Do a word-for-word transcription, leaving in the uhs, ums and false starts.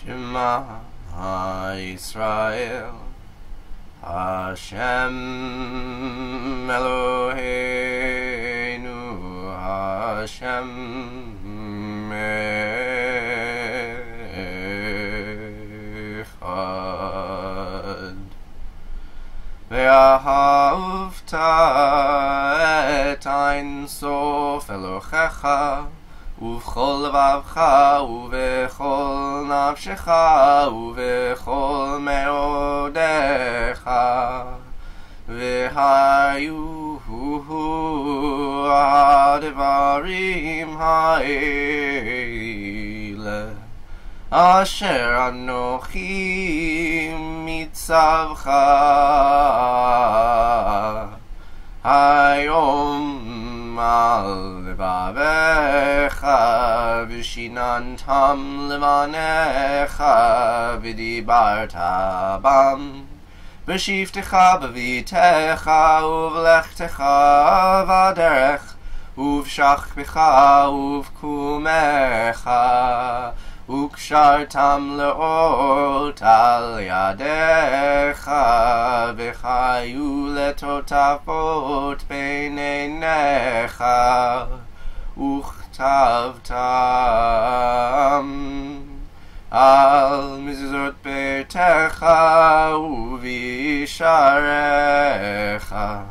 Shema Yisrael Hashem Eloheinu Hashem Echad Vahafta et Ein Sof Elohecha ובכל לבבך ובכל נפשך ובכל מאודיך והיו הדברים האלה אשר אנוכי מצווך היום על לבביך ושיננתם לבניך ודיברת בם בשבתך בביתך ובלכתך בדרך ובשכבך ובקומך וקשרתם לאות על ידיך וחיו לטוטפות בין עיניך וכתבתם על מזוזות ביתך ובישעריך